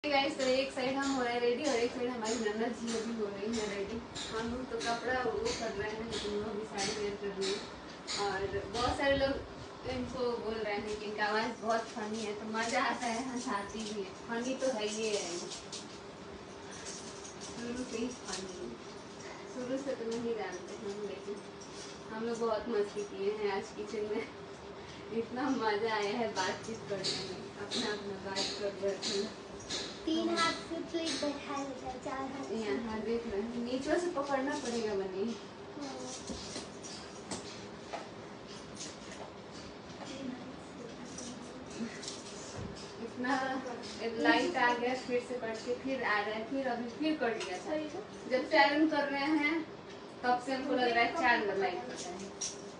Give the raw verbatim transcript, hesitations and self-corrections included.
Guys, तो एक side हम हो रहे हैं रेडी और एक साइड हमारी नन्नत जी भी हो रही है रेडी। हम लोग तो कपड़ा वो कर रहे हैं, लेकिन वो भी साड़ी वेयर कर रही है। और बहुत सारे लोग इनको बोल रहे हैं कि इनका आवाज़ बहुत फनी है, तो मज़ा आता है, हंसाती भी है। फनी तो है ही है, शुरू से ही फनी है। शुरू से तो नहीं जानते हम, लेकिन हम लोग बहुत मस्ती किए हैं आज किचन में। इतना मज़ा आया है बातचीत करने में, अपना अपना बात कर रहे थे। तीन हाथ से प्लेट बैठा है, चार हाथ यहाँ देख रहे हैं, नीचे से पकड़ना पड़ेगा बनी। इतना लाइट आ गया, फिर से कट के फिर आ रहा है, फिर अभी फिर कट गया था। जब से आयरन कर रहे हैं तब से हमको लग रहा है चार लाइट कटा है।